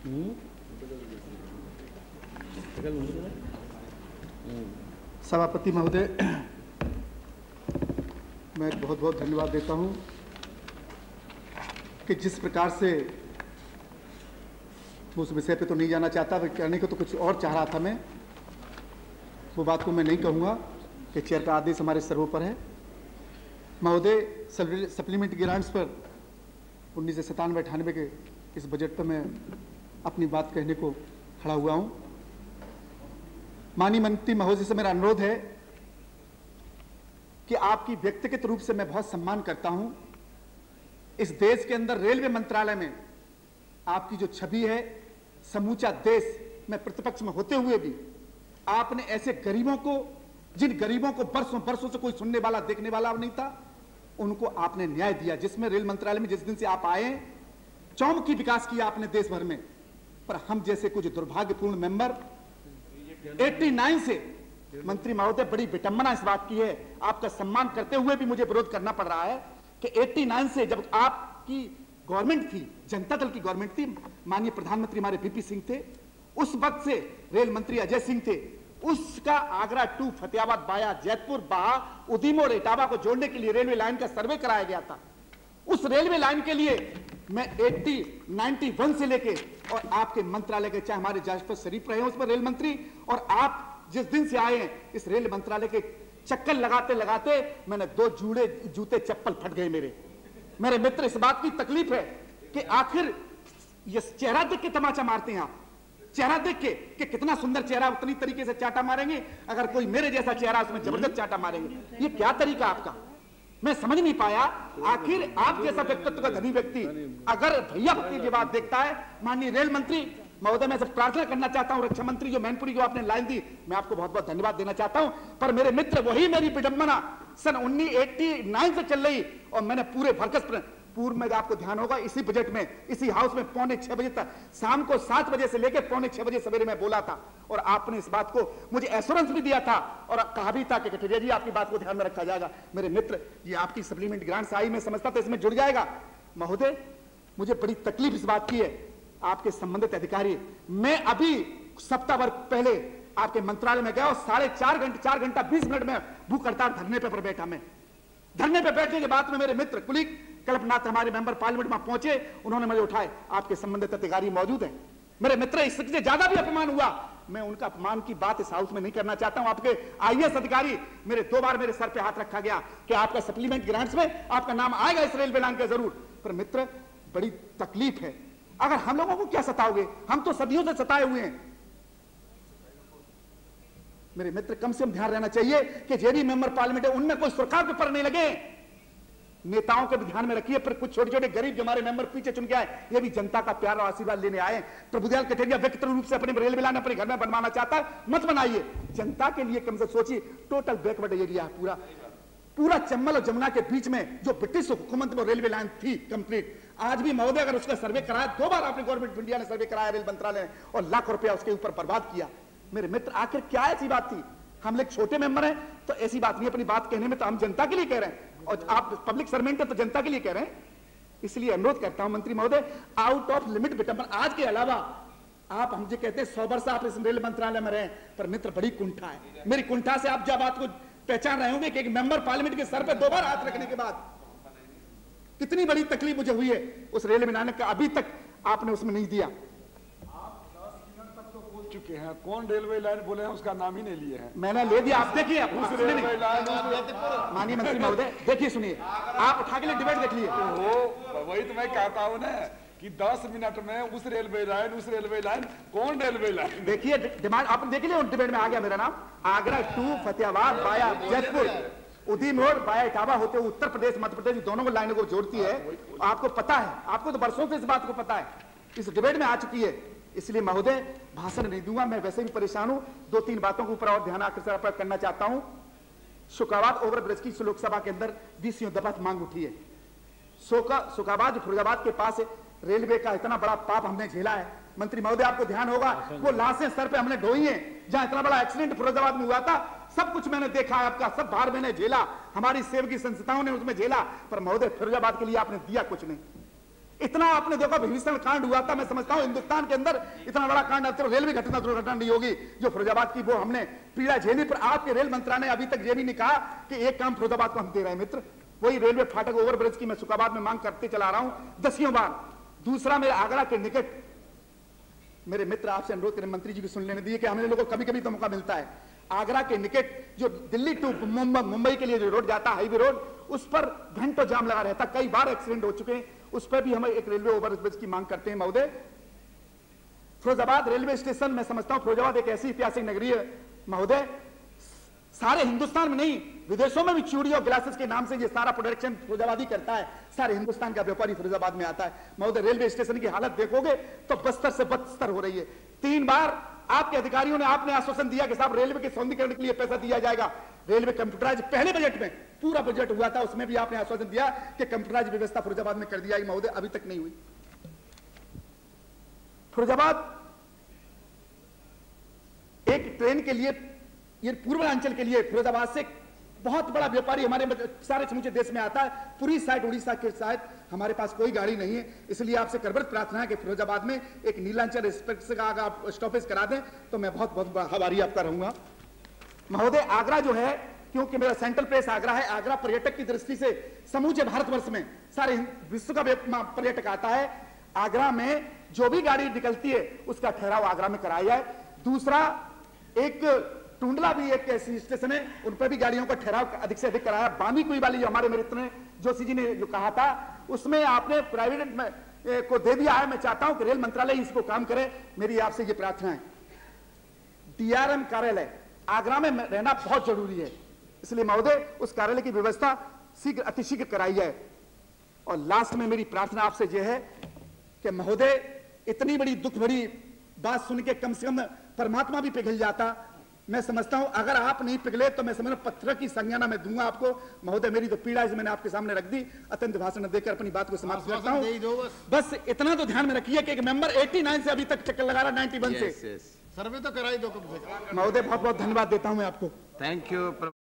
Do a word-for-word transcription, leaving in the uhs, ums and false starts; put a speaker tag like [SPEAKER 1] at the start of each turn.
[SPEAKER 1] सभापति महोदय, मैं बहुत बहुत धन्यवाद देता हूं कि जिस प्रकार से, उस विषय पे तो नहीं जाना चाहता, कहने को तो कुछ और चाह रहा था मैं, वो बात को मैं नहीं कहूँगा कि चेयर का आदेश हमारे सर्वों पर है। महोदय, सप्लीमेंट ग्रांट्स पर उन्नीस सौ सतानवे अठानवे के इस बजट पर मैं अपनी बात कहने को खड़ा हुआ हूँ। माननीय मंत्री महोदय से मेरा अनुरोध है कि आपकी व्यक्तिगत रूप से मैं बहुत सम्मान करता हूँ। इस देश के अंदर रेलवे मंत्रालय में आपकी जो छवि है, समूचा देश में प्रतिपक्ष में होते हुए भी आपने ऐसे गरीबों को, जिन गरीबों को बरसों बरसों से कोई सुनने वाला देखने वाला नहीं था, उनको आपने न्याय दिया। जिसमें रेल मंत्रालय में जिस दिन से आप आए, चौमुखी विकास किया आपने देश भर में। पर हम जैसे कुछ दुर्भाग्यपूर्ण मेंबर नवासी से, मंत्री महोदय, बड़ी विडंबना इस बात की है, आपका सम्मान करते हुए भी मुझे विरोध करना पड़ रहा है कि नवासी से, जब आपकी गवर्नमेंट थी, जनता दल की गवर्नमेंट थी, माननीय प्रधानमंत्री हमारे वीपी सिंह थे, उस वक्त से रेल मंत्री अजय सिंह थे, उसका आगरा टू फतेहाबाद वाया जयपुर बहा उदीम और इटावा को जोड़ने के लिए रेलवे लाइन का सर्वे कराया गया था। उस रेलवे लाइन के लिए मैं अस्सी, इक्यानवे से लेके और आपके मंत्रालय के, चाहे हमारे जाफर शरीफ रहे उस पर रेल मंत्री, और आप जिस दिन से आए हैं, इस रेल मंत्रालय के चक्कर लगाते लगाते मैंने दो जूड़े जूते चप्पल फट गए मेरे मेरे मित्र। इस बात की तकलीफ है कि आखिर ये चेहरा देख के तमाचा मारते हैं आप, चेहरा देख के कि कितना सुंदर चेहरा, उतनी तरीके से चाटा मारेंगे, अगर कोई मेरे जैसा चेहरा उसमें जबरदस्त चाटा मारेंगे। ये क्या तरीका आपका, मैं समझ नहीं पाया। आखिर आप जैसा व्यक्तित्व का धनी व्यक्ति अगर भैया भक्ति की बात देखता है, माननीय रेल मंत्री महोदय, मैं सब प्रार्थना करना चाहता हूं, रक्षा मंत्री जो मैनपुरी जो आपने लाइन दी, मैं आपको बहुत बहुत धन्यवाद देना चाहता हूं। पर मेरे मित्र, वही मेरी विडंबना सन उन्नीस सौ नवासी से चल रही, और मैंने पूरे भरकस पूर्व में, आपको ध्यान होगा, इसी बजट में, इसी हाउस में पौने छह बजे तक, शाम को सात बजे से लेकर पौने छह बजे सवेरे में बोला था, और आपने इस बात को मुझे एश्योरेंस भी दिया था और कहा भी था कि कठेरिया जी आपकी बात को ध्यान में रखा जाएगा। मेरे मित्र, ये आपकी सप्लीमेंट ग्रांट्स आई, मैं समझता था इसमें जुड़ जाएगा। महोदय, मुझे बड़ी तकलीफ इस बात की है, आपके संबंधित अधिकारी, मैं अभी सप्ताह भर पहले आपके मंत्रालय में गया और साढ़े चार घंटे चार घंटा बीस मिनट में भूख हड़ताल धरने पर बैठा। मैं धरने पर बैठने के बाद में मेरे मित्र कुलिक कल्पनाथ हमारे मेंबर पार्लियामेंट में पहुंचे, उन्होंने मुझे उठाए, आपके संबंधित अधिकारी मौजूद हैं। मेरे मित्र, इससे ज्यादा भी अपमान हुआ, मैं उनका अपमान की बात इस हाउस में नहीं करना चाहता हूं। आपके आईएएस अधिकारी, मेरे दो बार मेरे सर पे हाथ रखा गया कि आपका सप्लीमेंट ग्रांट्स में आपका नाम आएगा इस रेलवे लाइन का जरूर। पर मित्र, बड़ी तकलीफ है, अगर हम लोगों को क्या सताओगे, हम तो सदियों से सताए हुए हैं। मेरे मित्र, कम से कम ध्यान रहना चाहिए कि जो भी मेंबर पार्लियामेंट है उनमें कोई सरकार के पर नहीं लगे। नेताओं के भी ध्यान में रखिए, फिर कुछ छोटे छोटे गरीब जो हमारे मेंबर पीछे चुन के आए, ये भी जनता का प्यार और आशीर्वाद लेने आए। प्रभुदयाल कठेरिया व्यक्तिगत रूप से अपने रेलवे लाइन अपने घर में बनवाना चाहता है, मत बनाइए, जनता के लिए कम से सोचिए। टोटल बैकवर्ड एरिया है पूरा पूरा चंबल और जमुना के बीच में जो ब्रिटिश हुकूमत में रेलवे लाइन थी कंप्लीट, आज भी महोदय अगर उसका सर्वे कराया, दो बार आपने गवर्नमेंट ऑफ इंडिया ने सर्वे कराया रेल मंत्रालय ने, और लाखों रुपया उसके ऊपर बर्बाद किया। मेरे मित्र, आखिर क्या ऐसी बात थी? हम लोग छोटे मेंबर हैं तो ऐसी बात नहीं, अपनी बात कहने में तो हम जनता के लिए कह रहे हैं, और आप पब्लिक सर्वेंट है तो जनता के लिए कह रहे हैं। इसलिए अनुरोध करता हूं मंत्री महोदय, आउट ऑफ लिमिट विटंबन, आज के अलावा आप हमसे कहते हैं सौ वर्ष आप इस रेल मंत्रालय में रहे, पर मित्र बड़ी कुंठा है। मेरी कुंठा से आप जब बात को पहचान रहे होंगे कि एक मेंबर पार्लियामेंट के सर पे दो बार हाथ रखने के बाद कितनी बड़ी तकलीफ मुझे हुई है उस रेलवे बनाने का, अभी तक आपने उसमें नहीं दिया।
[SPEAKER 2] आप दस मिनट तक तो बोल चुके हैं, कौन रेलवे लाइन बोले हैं उसका नाम ही नहीं लिए हैं।
[SPEAKER 1] मैंने ले दिया, आप देखिए,
[SPEAKER 2] माननीय
[SPEAKER 1] मंत्री महोदय देखिए, सुनिए, आप उठा के लिए डिबेट देख लिए।
[SPEAKER 2] वही तो मैं कहता हूँ ना कि दस मिनट में उस रेलवे लाइन उस रेलवे लाइन कौन रेलवे लाइन,
[SPEAKER 1] देखिए डिमांड आपने देख लिया, डिबेट में आ गया मेरा नाम। आगरा टू फतेहाबाद वाया जयपुर उदीम रोड वाया इटावा होते हुए उत्तर प्रदेश मध्य प्रदेश दोनों को लाइनों को जोड़ती है। आपको पता है, आपको तो वर्षों से इस बात को पता है, इस डिबेट में आ चुकी है। इसलिए महोदय भाषण नहीं दूंगा, मैं वैसे भी परेशान हूं। दो तीन बातों के ऊपर और ध्यान आकर्षण करना चाहता हूं। शुकाबाद ओवरब्रिज की लोकसभा के अंदर बीसियों दफा मांग उठी है। शुकाबाद फिरोजाबाद के पास रेलवे का इतना बड़ा पाप हमने झेला है। मंत्री महोदय आपको ध्यान होगा, वो लाशें सर पे हमने ढोई हैं, जहां इतना बड़ा एक्सीडेंट फिरोजाबाद में हुआ था, सब कुछ मैंने देखा है, आपका सब भार मैंने झेला, हमारी सेवकी संस्थाओं ने उसमें झेला, पर महोदय फिरोजाबाद के लिए आपने दिया कुछ नहीं। इतना आपने देखा भीषण कांड हुआ था, मैं समझता हूं हिंदुस्तान के अंदर इतना बड़ा कांड अब तक रेलवे घटना दुर्घटना नहीं होगी जो फिरोजाबाद की, वो हमने पीड़ा झेली। पर आपके रेल मंत्रालय ने अभी तक ये भी नहीं कहा कि एक काम फिरोजाबाद को हम दे रहे हैं मित्र, वही रेलवे फाटक ओवरब्रिज की मैं शुकाबाद में मांग करते चला रहा हूं दसियों बार। दूसरा, मेरे आगरा के निकट, मेरे मित्र आपसे अनुरोध करें, मंत्री जी भी सुन लेने दिए कि हमें लोगों को कभी कभी तो मौका मिलता है, आगरा के निकट जो दिल्ली टू मुंबई मुंबई के लिए जो रोड जाता है हाईवे रोड, उस पर घंटों जाम लगा रहता, कई बार एक्सीडेंट हो चुके हैं, उस पर भी हम एक रेलवे ओवरब्रिज की मांग करते हैं महोदय। फिरोजाबाद रेलवे स्टेशन, मैं समझता हूं फिरोजाबाद एक ऐसी ऐतिहासिक नगरी है महोदय, सारे हिंदुस्तान में नहीं विदेशों में भी चूड़ी और ग्लासेस के नाम से ये सारा प्रोडक्शन फिरोजाबाद ही करता है, सारे हिंदुस्तान का व्यापारी फिरोजाबाद में आता है महोदय। रेलवे स्टेशन की हालत देखोगे तो बस्तर से बदतर हो रही है। तीन बार आपके अधिकारियों ने आपने आश्वासन दिया कि साहब रेलवे के सौंदर्यीकरण के लिए पैसा दिया जाएगा, रेलवे कंप्यूटराइज, पहले बजट में पूरा बजट हुआ था उसमें भी आपने आश्वासन दिया कि कंप्यूटराइज व्यवस्था फिरोजाबाद में कर दी जाएगी महोदय, अभी तक नहीं हुई। फिरोजाबाद एक ट्रेन के लिए, ये पूर्वांचल के लिए फिरोजाबाद से बहुत बड़ा व्यापारी हमारे सारे समूचे देश में आता है, पूरी साइड उड़ीसा के साइड हमारे पास कोई गाड़ी नहीं है, इसलिए आपसे करबद्ध प्रार्थना है कि फिरोजाबाद में एक नीलांचल एक्सप्रेस का अगर आप स्टॉपेज करा दें तो मैं बहुत बहुत आभारी आपका रहूंगा महोदय। आगरा जो है, क्योंकि मेरा सेंट्रल प्लेस आगरा है, आगरा पर्यटक की दृष्टि से समूचे भारतवर्ष में सारे विश्व का पर्यटक आता है, आगरा में जो भी गाड़ी निकलती है उसका ठहराव आगरा में कराया जाए। दूसरा, एक टुंडला भी एक ऐसी स्टेशन है, उन पर भी गाड़ियों का ठहराव अधिक से अधिक कराया। बांदी कुई वाली जो हमारे मित्र ने जोशी जी ने जो कहा था, उसमें आपने प्राइवेट में को दे दिया है। मैं चाहता हूं कि रेल मंत्रालय इसको काम करे, मेरी आपसे ये प्रार्थना है। डीआरएम कार्यालय आगरा में रहना बहुत जरूरी है, इसलिए महोदय उस कार्यालय की व्यवस्था शीघ्र अतिशीघ्र कराई जाए। और लास्ट में मेरी प्रार्थना आपसे यह है कि महोदय इतनी बड़ी दुख भरी बात सुन के कम से कम परमात्मा भी पिघल जाता। मैं समझता हूं अगर आप नहीं पिघले तो मैं समझ पत्थर की संज्ञाना मैं दूंगा आपको महोदय। मेरी तो पीड़ा है मैंने आपके सामने रख दी, अत्यंत भाषण देकर अपनी बात को समाप्त करता हूं। बस इतना तो ध्यान में रखिए कि एक मेंबर नवासी से अभी तक चक्कर लगा रहा इक्यानवे से,
[SPEAKER 3] सर्वे तो कराई दो कम से कम
[SPEAKER 1] महोदय। बहुत बहुत धन्यवाद देता हूं मैं आपको।
[SPEAKER 3] Thank you.